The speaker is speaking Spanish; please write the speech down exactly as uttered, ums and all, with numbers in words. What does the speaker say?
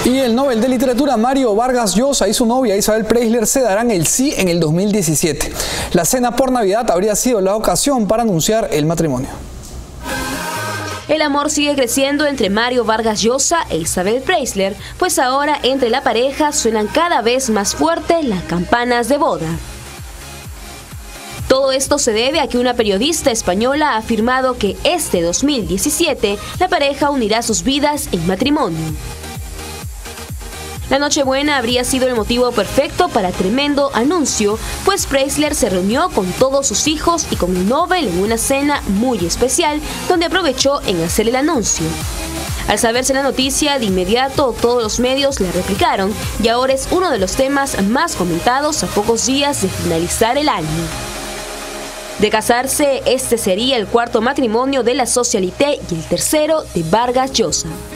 Y el Nobel de Literatura Mario Vargas Llosa y su novia Isabel Preisler se darán el sí en el dos mil diecisiete. La cena por Navidad habría sido la ocasión para anunciar el matrimonio. El amor sigue creciendo entre Mario Vargas Llosa e Isabel Preisler, pues ahora entre la pareja suenan cada vez más fuertes las campanas de boda. Todo esto se debe a que una periodista española ha afirmado que este dos mil diecisiete la pareja unirá sus vidas en matrimonio. La Nochebuena habría sido el motivo perfecto para tremendo anuncio, pues Preisler se reunió con todos sus hijos y con el Nobel en una cena muy especial, donde aprovechó en hacer el anuncio. Al saberse la noticia, de inmediato todos los medios le replicaron y ahora es uno de los temas más comentados a pocos días de finalizar el año. De casarse, este sería el cuarto matrimonio de la socialité y el tercero de Vargas Llosa.